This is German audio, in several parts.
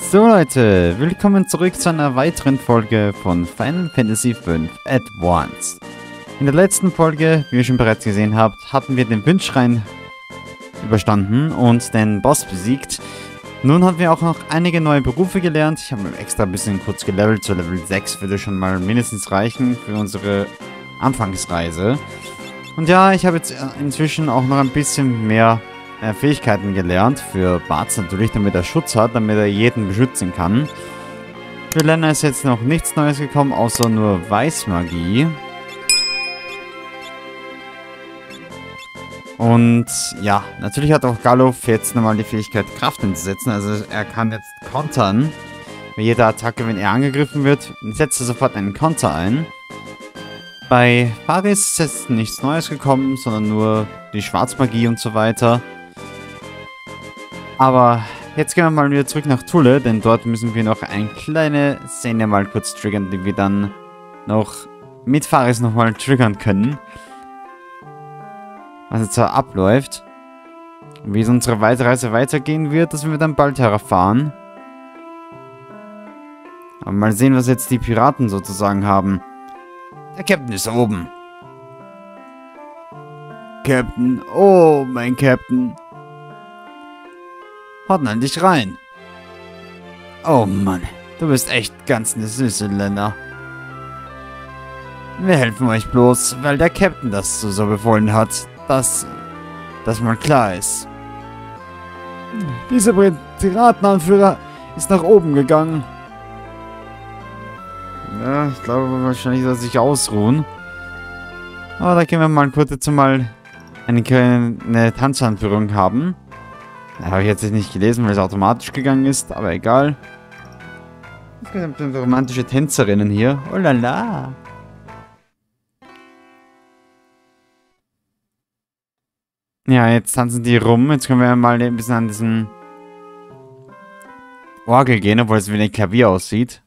So Leute, willkommen zurück zu einer weiteren Folge von Final Fantasy V Advanced. In der letzten Folge, wie ihr schon bereits gesehen habt, hatten wir den Windschrein überstanden und den Boss besiegt. Nun haben wir auch noch einige neue Berufe gelernt. Ich habe extra ein bisschen kurz gelevelt, zu Level 6 würde schon mal mindestens reichen für unsere Anfangsreise. Und ja, ich habe jetzt inzwischen auch noch ein bisschen mehr Fähigkeiten gelernt. Für Bartz natürlich, damit er Schutz hat, damit er jeden beschützen kann. Für Lena ist jetzt noch nichts Neues gekommen, außer nur Weißmagie. Und ja, natürlich hat auch Galuf jetzt nochmal die Fähigkeit, Kraft einzusetzen. Also er kann jetzt kontern. Bei jeder Attacke, wenn er angegriffen wird, setzt er sofort einen Konter ein. Bei Faris ist jetzt nichts Neues gekommen, sondern nur die Schwarzmagie und so weiter. Aber jetzt gehen wir mal wieder zurück nach Thule, denn dort müssen wir noch eine kleine Szene mal kurz triggern, die wir dann noch mit Faris nochmal triggern können. Was jetzt da abläuft. Und wie es unsere Weiterreise weitergehen wird, das werden wir dann bald erfahren. Aber mal sehen, was jetzt die Piraten sozusagen haben. Der Captain ist oben. Captain, oh mein Captain. Haut dich rein. Oh Mann, du bist echt ganz eine süße Lena. Wir helfen euch bloß, weil der Captain das so befohlen hat, dass das mal klar ist. Dieser Piratenanführer ist nach oben gegangen. Ja, ich glaube wahrscheinlich, dass sich ausruhen. Aber da können wir mal kurz mal eine kleine Tanzanführung haben. Habe ich jetzt nicht gelesen, weil es automatisch gegangen ist, aber egal. Es gibt romantische Tänzerinnen hier. Oh la la. Ja, jetzt tanzen die rum. Jetzt können wir mal ein bisschen an diesen Orgel gehen, obwohl es wie ein Klavier aussieht.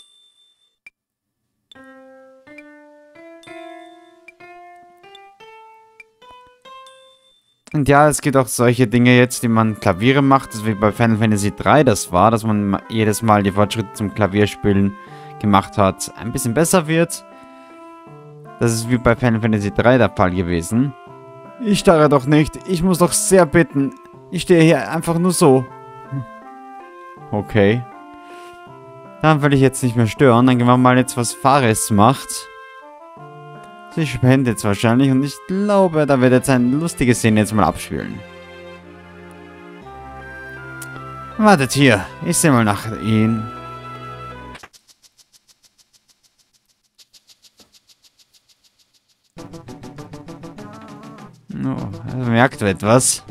Und ja, es gibt auch solche Dinge jetzt, die man Klaviere macht, das wie bei Final Fantasy 3 das war, dass man jedes Mal die Fortschritte zum Klavierspielen gemacht hat, ein bisschen besser wird. Das ist wie bei Final Fantasy 3 der Fall gewesen. Ich starre doch nicht, ich muss doch sehr bitten. Ich stehe hier einfach nur so. Okay. Dann will ich jetzt nicht mehr stören, dann gehen wir mal jetzt, was Faris macht. Sie spendet jetzt wahrscheinlich und ich glaube, da wird jetzt eine lustige Szene jetzt mal abspielen. Wartet hier, ich sehe mal nach Ihnen. Oh, merkt etwas.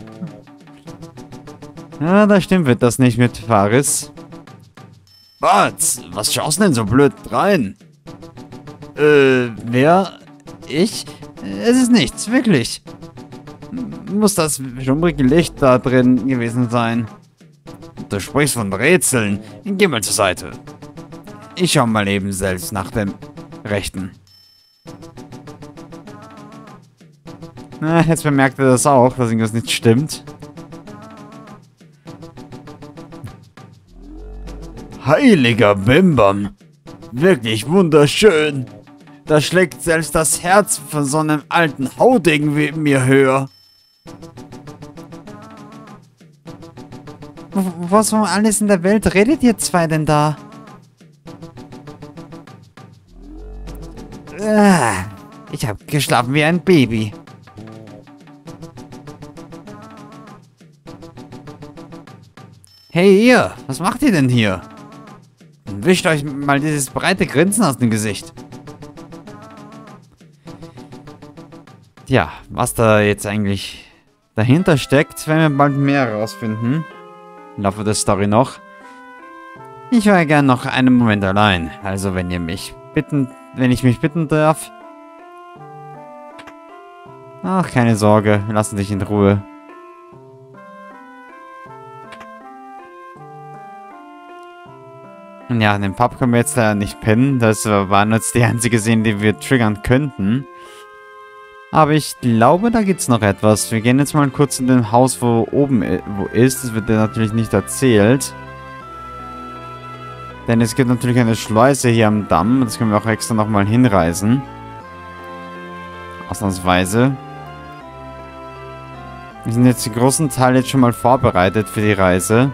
Ja, da stimmt etwas nicht mit Faris. Was schaust du denn so blöd rein? Wer? Ich? Es ist nichts, wirklich. Muss das schummrige Licht da drin gewesen sein. Du sprichst von Rätseln. Geh mal zur Seite. Ich schau mal eben selbst nach dem Rechten. Na, jetzt bemerkt er das auch, dass irgendwas nicht stimmt. Heiliger Bimbam. Wirklich wunderschön. Da schlägt selbst das Herz von so einem alten Haudegen wie mir höher. Was um alles in der Welt redet ihr zwei denn da? Ich habe geschlafen wie ein Baby. Hey ihr, was macht ihr denn hier? Wischt euch mal dieses breite Grinsen aus dem Gesicht. Ja, was da jetzt eigentlich dahinter steckt, werden wir bald mehr herausfinden. Im Laufe der Story noch. Ich wäre gern noch einen Moment allein. Also wenn ich mich bitten darf. Ach, keine Sorge, wir lassen dich in Ruhe. Ja, in dem Pub können wir jetzt leider nicht pennen. Das waren jetzt die einzige Szene, die wir triggern könnten. Aber ich glaube, da gibt es noch etwas. Wir gehen jetzt mal kurz in dem Haus, wo oben ist. Das wird dir natürlich nicht erzählt. Denn es gibt natürlich eine Schleuse hier am Damm. Das können wir auch extra nochmal hinreisen. Ausnahmsweise. Wir sind jetzt den großen Teil jetzt schon mal vorbereitet für die Reise.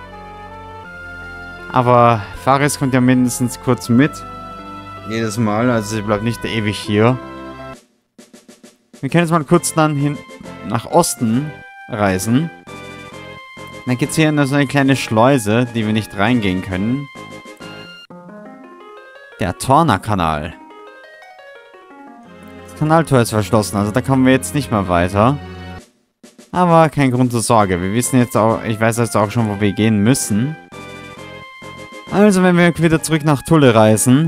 Aber Faris kommt ja mindestens kurz mit. Jedes Mal, also sie bleibt nicht ewig hier. Wir können jetzt mal kurz dann hin nach Osten reisen. Dann gibt es hier noch so eine kleine Schleuse, die wir nicht reingehen können. Der Torna-Kanal. Das Kanaltor ist verschlossen, also da kommen wir jetzt nicht mehr weiter. Aber kein Grund zur Sorge. Wir wissen jetzt auch, ich weiß jetzt auch schon, wo wir gehen müssen. Also, wenn wir wieder zurück nach Tulle reisen.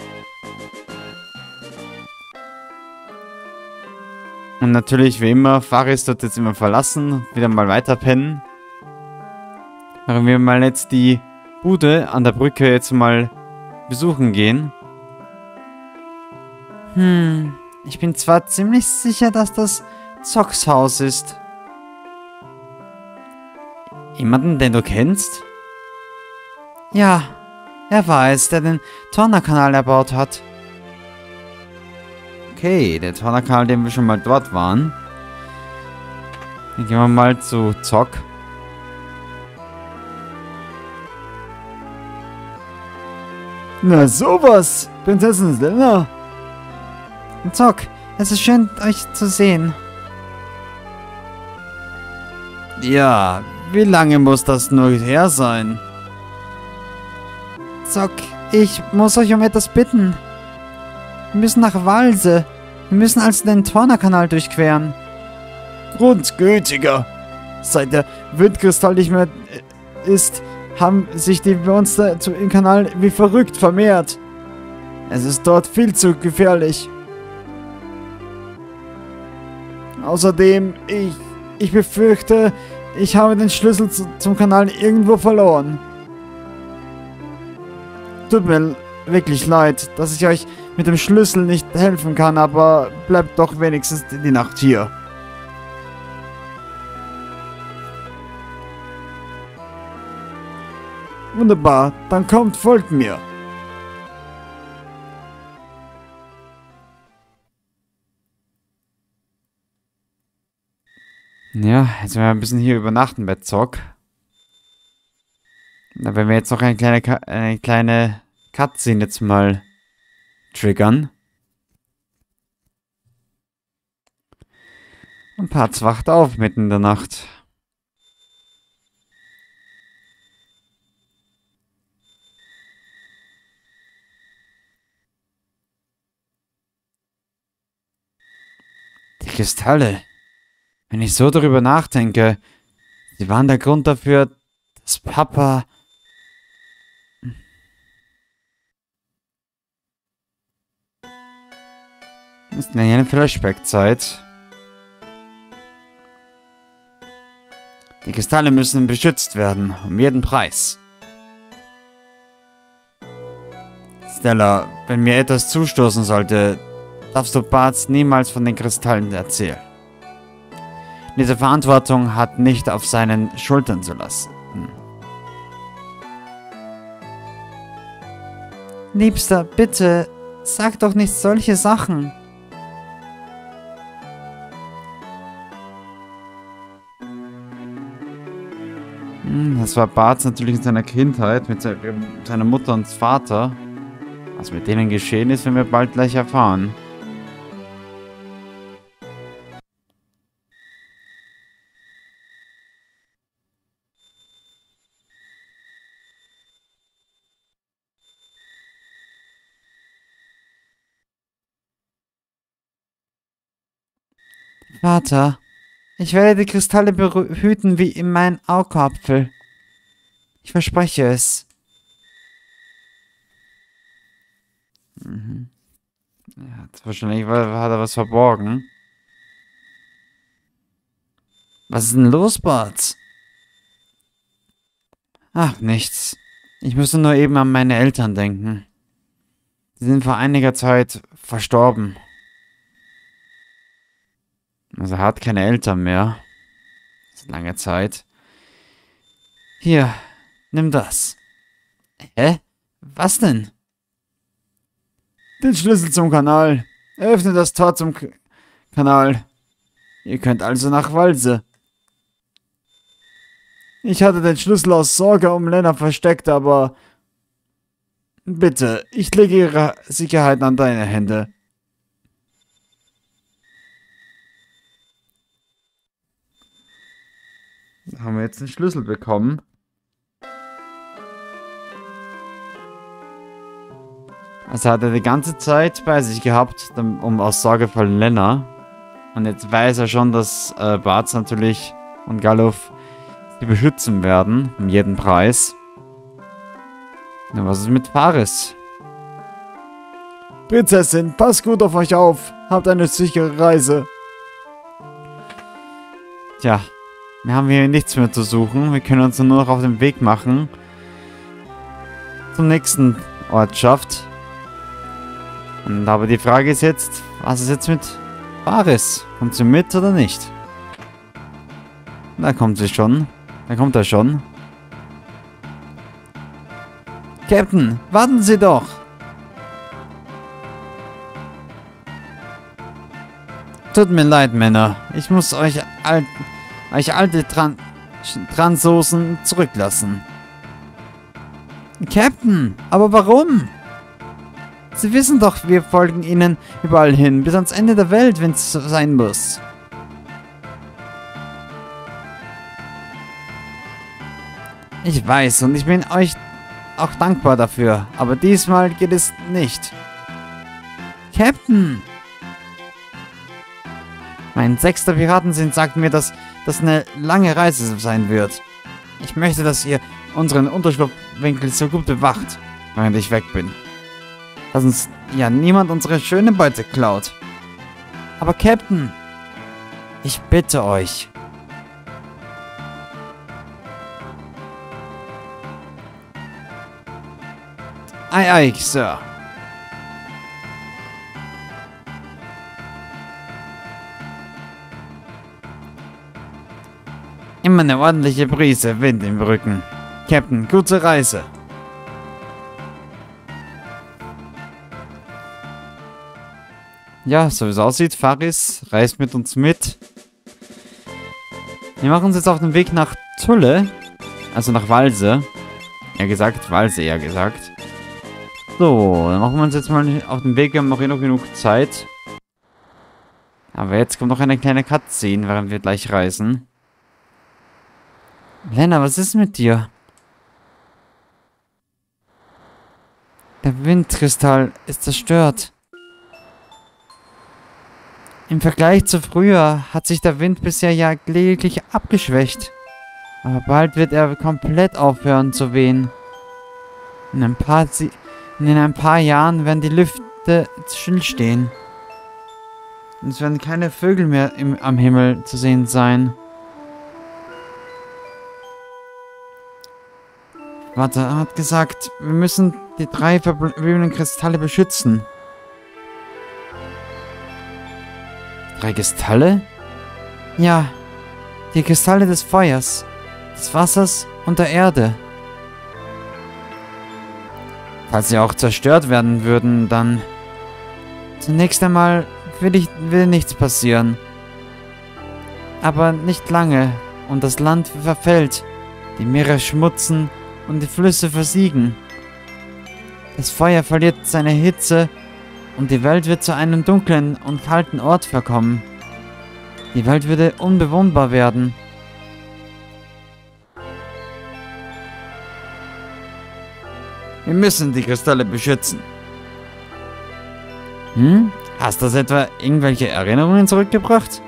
Und natürlich, wie immer, Faris wird jetzt immer verlassen. Wieder mal weiter pennen. Wenn wir mal jetzt die Bude an der Brücke jetzt mal besuchen gehen. Ich bin zwar ziemlich sicher, dass das Zocks Haus ist. Jemanden, den du kennst? Ja, er war es, der den Torna-Kanal erbaut hat. Okay, der Torna-Kanal, den wir schon mal dort waren. Dann gehen wir mal zu Zock. Na sowas, Prinzessin Selena. Zock, es ist schön, euch zu sehen. Ja, wie lange muss das nur her sein? Zock, ich muss euch um etwas bitten. Wir müssen nach Walse. Wir müssen also den Torna-Kanal durchqueren. Grundgütiger. Seit der Windkristall nicht mehr ist, haben sich die Monster im Kanal wie verrückt vermehrt. Es ist dort viel zu gefährlich. Außerdem, ich befürchte, ich habe den Schlüssel zum Kanal irgendwo verloren. Tut mir wirklich leid, dass ich euch mit dem Schlüssel nicht helfen kann, aber bleibt doch wenigstens die Nacht hier. Wunderbar, dann kommt, folgt mir. Ja, jetzt werden wir ein bisschen hier übernachten bei Zock. Da werden wir jetzt noch eine kleine Cutscene jetzt mal triggern. Und Parz wacht auf mitten in der Nacht. Die Kristalle. Wenn ich so darüber nachdenke, sie waren der Grund dafür, dass Papa... Ist eine Flashback-Zeit. Die Kristalle müssen beschützt werden, um jeden Preis. Stella, wenn mir etwas zustoßen sollte, darfst du Bartz niemals von den Kristallen erzählen. Diese Verantwortung hat nicht auf seinen Schultern zu lassen. Liebster, bitte, sag doch nicht solche Sachen. Das war Bartz natürlich in seiner Kindheit mit seiner Mutter und Vater. Was mit denen geschehen ist, werden wir bald gleich erfahren. Vater, ich werde die Kristalle behüten wie in meinen Augapfel. Ich verspreche es. Ja, wahrscheinlich hat er was verborgen. Was ist denn los, Bart? Ach, nichts. Ich musste nur eben an meine Eltern denken. Sie sind vor einiger Zeit verstorben. Also er hat keine Eltern mehr. Seit langer Zeit. Hier, nimm das. Hä? Was denn? Den Schlüssel zum Kanal. Öffne das Tor zum Kanal. Ihr könnt also nach Walse. Ich hatte den Schlüssel aus Sorge um Lena versteckt, aber... Bitte, ich lege ihre Sicherheit an deine Hände. Da haben wir jetzt den Schlüssel bekommen. Also hat er die ganze Zeit bei sich gehabt, aus Sorge vor Lena. Und jetzt weiß er schon, dass Bartz natürlich und Galuf sie beschützen werden, um jeden Preis. Na, was ist mit Faris? Prinzessin, passt gut auf euch auf. Habt eine sichere Reise. Tja, wir haben hier nichts mehr zu suchen. Wir können uns nur noch auf den Weg machen. Zum nächsten Ortschaft. Und aber die Frage ist jetzt, was ist jetzt mit Faris? Kommt sie mit oder nicht? Da kommt sie schon. Da kommt er schon. Captain, warten Sie doch! Tut mir leid, Männer. Ich muss euch alte Transoßen zurücklassen. Captain, aber warum? Sie wissen doch, wir folgen Ihnen überall hin, bis ans Ende der Welt, wenn es sein muss. Ich weiß und ich bin euch auch dankbar dafür, aber diesmal geht es nicht. Captain! Mein 6. Piratensinn sagt mir, dass das eine lange Reise sein wird. Ich möchte, dass ihr unseren Unterschlupfwinkel so gut bewacht, während ich weg bin. Dass uns ja niemand unsere schöne Beute klaut. Aber Captain, ich bitte euch. Ei, ei, Sir. Immer eine ordentliche Brise Wind im Rücken. Captain, gute Reise. Ja, so wie es aussieht, Faris reist mit uns mit. Wir machen uns jetzt auf den Weg nach Tulle. Also nach Walse. Walse eher gesagt. So, dann machen wir uns jetzt mal auf den Weg. Wir haben noch genug Zeit. Aber jetzt kommt noch eine kleine Cutscene, während wir gleich reisen. Lena, was ist mit dir? Der Windkristall ist zerstört. Im Vergleich zu früher hat sich der Wind bisher ja lediglich abgeschwächt. Aber bald wird er komplett aufhören zu wehen. In ein paar Jahren werden die Lüfte stillstehen. Und es werden keine Vögel mehr am Himmel zu sehen sein. Warte, er hat gesagt, wir müssen die 3 verbliebenen Kristalle beschützen. 3 Kristalle? Ja, die Kristalle des Feuers, des Wassers und der Erde. Falls sie auch zerstört werden würden, dann... Zunächst einmal will nichts passieren. Aber nicht lange und das Land verfällt, die Meere schmutzen und die Flüsse versiegen. Das Feuer verliert seine Hitze und die Welt wird zu einem dunklen und kalten Ort verkommen. Die Welt würde unbewohnbar werden. Wir müssen die Kristalle beschützen. Hast das etwa irgendwelche Erinnerungen zurückgebracht?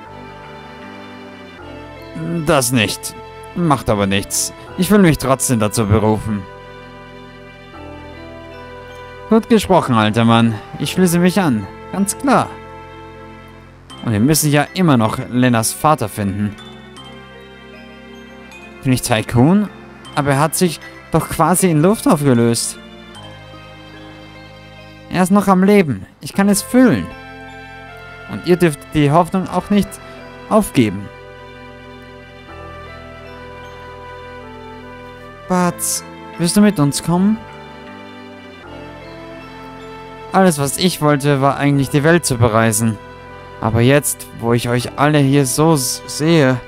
Das nicht. Macht aber nichts. Ich will mich trotzdem dazu berufen. Gut gesprochen, alter Mann. Ich schließe mich an. Ganz klar. Und wir müssen ja immer noch Lenas Vater finden. Bin ich Tycoon? Aber er hat sich doch quasi in Luft aufgelöst. Er ist noch am Leben. Ich kann es fühlen. Und ihr dürft die Hoffnung auch nicht aufgeben. Bartz, willst du mit uns kommen? Alles, was ich wollte, war eigentlich die Welt zu bereisen. Aber jetzt, wo ich euch alle hier so sehe...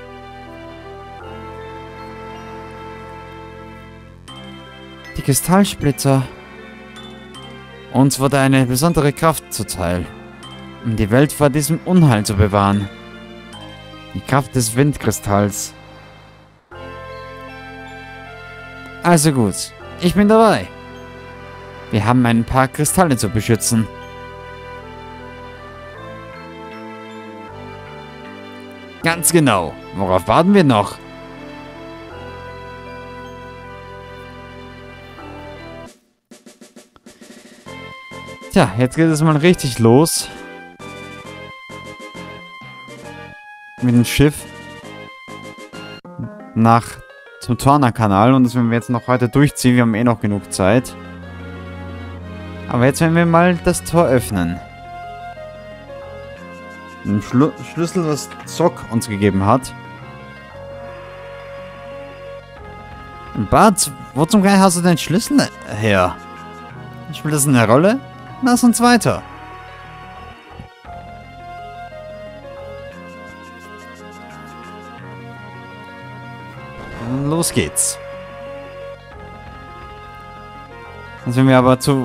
Die Kristallsplitter. Uns wurde eine besondere Kraft zuteil, um die Welt vor diesem Unheil zu bewahren. Die Kraft des Windkristalls. Also gut, ich bin dabei. Wir haben ein paar Kristalle zu beschützen. Ganz genau. Worauf warten wir noch? Tja, jetzt geht es mal richtig los. Mit dem Schiff. Zum Torna-Kanal. Und das werden wir jetzt noch heute durchziehen. Wir haben eh noch genug Zeit. Aber jetzt werden wir mal das Tor öffnen. Den Schlüssel, was Zock uns gegeben hat. Bart, wo zum Geil hast du den Schlüssel her? Spielt das eine Rolle? Lass uns weiter. Los geht's. Jetzt werden wir aber zu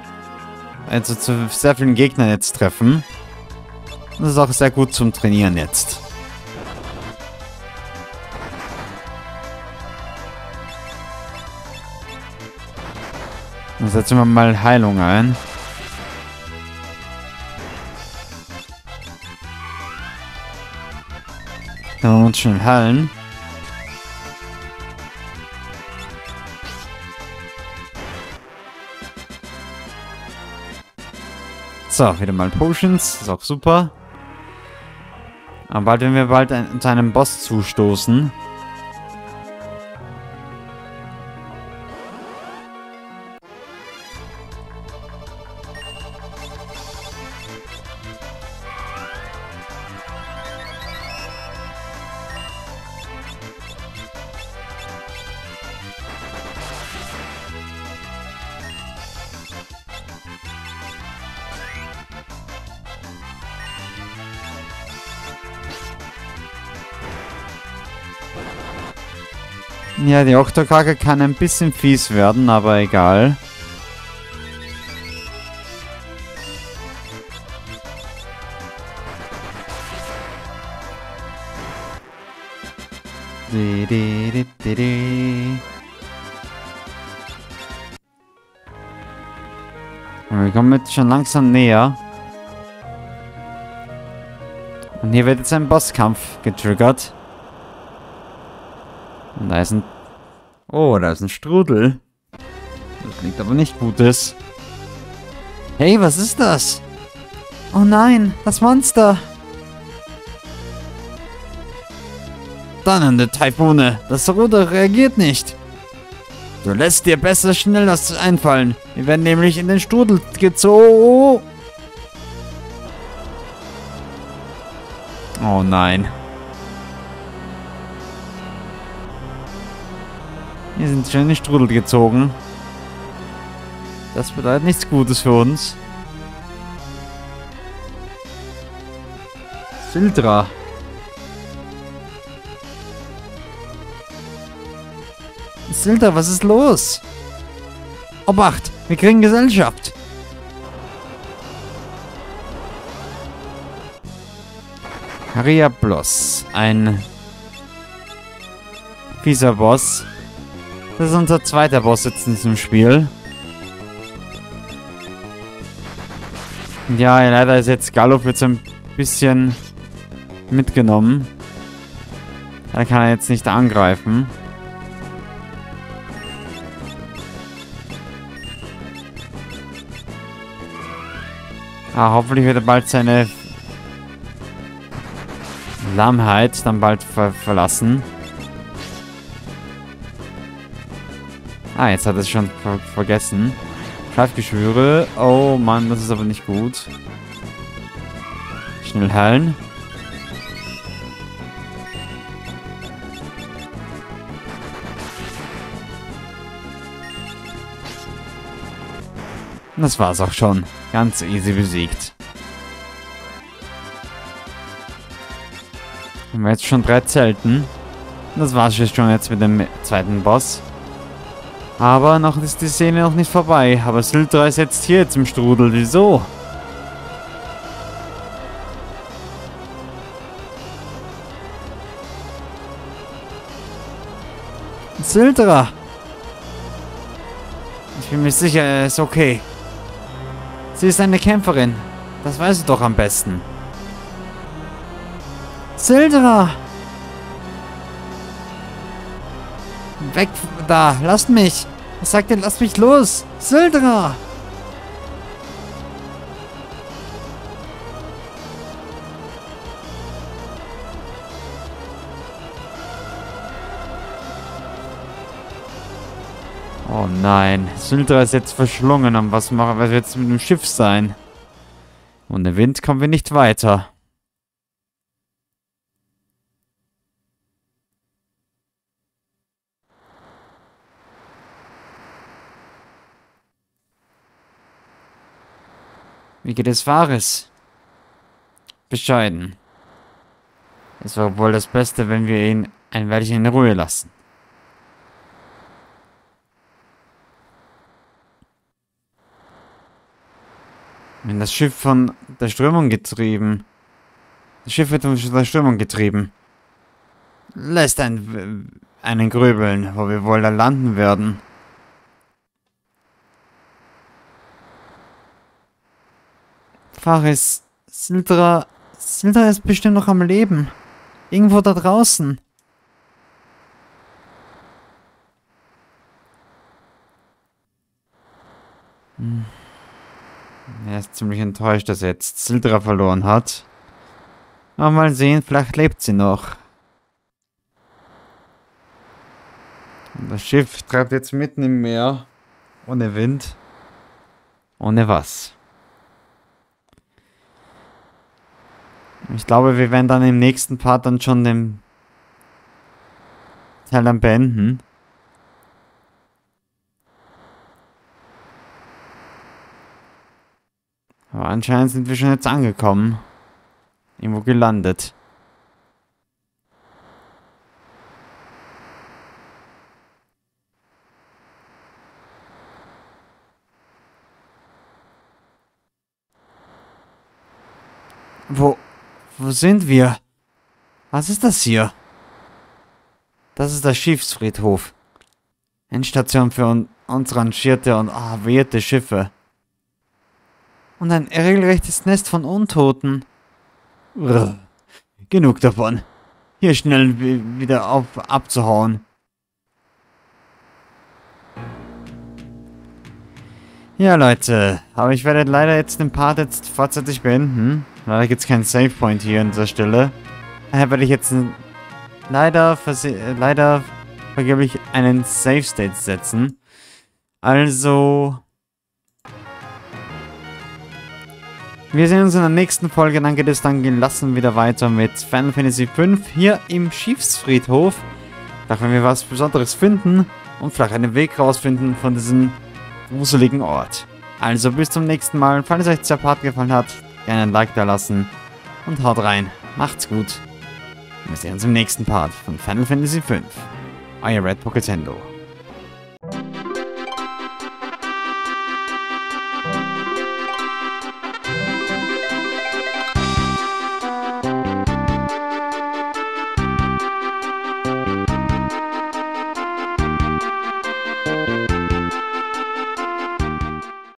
sehr vielen Gegnern jetzt treffen. Das ist auch sehr gut zum Trainieren jetzt. Dann setzen wir mal Heilung ein. Dann wollen wir uns schnell heilen. So, wieder mal Potions. Ist auch super. Aber bald werden wir bald zu einem Boss zustoßen. Ja, die Oktokake kann ein bisschen fies werden, aber egal. Wir kommen jetzt schon langsam näher. Und hier wird jetzt ein Bosskampf getriggert. Und da ist ein... Oh, da ist ein Strudel. Das klingt aber nicht Gutes. Hey, was ist das? Oh nein, das Monster. Donnernde Taifune, das Ruder reagiert nicht. Du lässt dir besser schnell was einfallen. Wir werden nämlich in den Strudel gezogen. Oh nein. Wir sind schon in den Strudel gezogen. Das bedeutet nichts Gutes für uns. Sildra. Sildra, was ist los? Obacht, wir kriegen Gesellschaft. Hariablos, ein fieser Boss. Das ist unser zweiter Boss jetzt in diesem Spiel. Ja, leider ist jetzt Galuf jetzt ein bisschen mitgenommen. Da kann er jetzt nicht angreifen. Ah, hoffentlich wird er bald seine Lahmheit dann bald verlassen. Ah, jetzt hat er es schon vergessen. Schleifgeschwüre. Oh Mann, das ist aber nicht gut. Schnell heilen. Das war's auch schon. Ganz easy besiegt. Haben wir jetzt schon 3 Zelten. Das war's schon jetzt mit dem zweiten Boss. Aber noch ist die Szene noch nicht vorbei. Aber Syltra ist jetzt hier jetzt im Strudel. Wieso? Syltra! Ich bin mir sicher, er ist okay. Sie ist eine Kämpferin. Das weißt du doch am besten. Syltra! Weg da! Lasst mich! Ich sagte, lasst mich los! Syltra! Oh nein, Syltra ist jetzt verschlungen. Und was wird jetzt mit dem Schiff sein? Ohne Wind kommen wir nicht weiter. Wie geht es Varys? Bescheiden. Es wäre wohl das Beste, wenn wir ihn ein Weilchen in Ruhe lassen. Wenn das Schiff von der Strömung getrieben. Das Schiff wird von der Strömung getrieben. Lässt einen grübeln, wo wir wohl da landen werden. Varys, Syltra ist bestimmt noch am Leben. Irgendwo da draußen. Er ist ziemlich enttäuscht, dass er jetzt Syltra verloren hat. Aber mal sehen, vielleicht lebt sie noch. Und das Schiff treibt jetzt mitten im Meer. Ohne Wind. Ohne was. Ich glaube, wir werden dann im nächsten Part dann schon den Teil dann beenden. Aber anscheinend sind wir schon jetzt angekommen. Irgendwo gelandet. Wo sind wir? Was ist das hier? Das ist der Schiffsfriedhof. Endstation für rangierte und avarierte Schiffe. Und ein regelrechtes Nest von Untoten. Urgh. Genug davon. Hier schnell wieder abzuhauen. Ja, Leute. Aber ich werde leider jetzt den Part jetzt vorzeitig beenden. Leider gibt es keinen Save Point hier an dieser Stelle. Daher werde ich jetzt leider vergeblich einen Save State setzen. Also... Wir sehen uns in der nächsten Folge, dann geht es dann gelassen wieder weiter mit Final Fantasy V hier im Schiffsfriedhof. Da werden wir was Besonderes finden und vielleicht einen Weg rausfinden von diesem gruseligen Ort. Also bis zum nächsten Mal. Falls euch der Part gefallen hat, gerne ein Like da lassen und haut rein. Macht's gut. Wir sehen uns im nächsten Part von Final Fantasy V. Euer Red Pocket Tendo.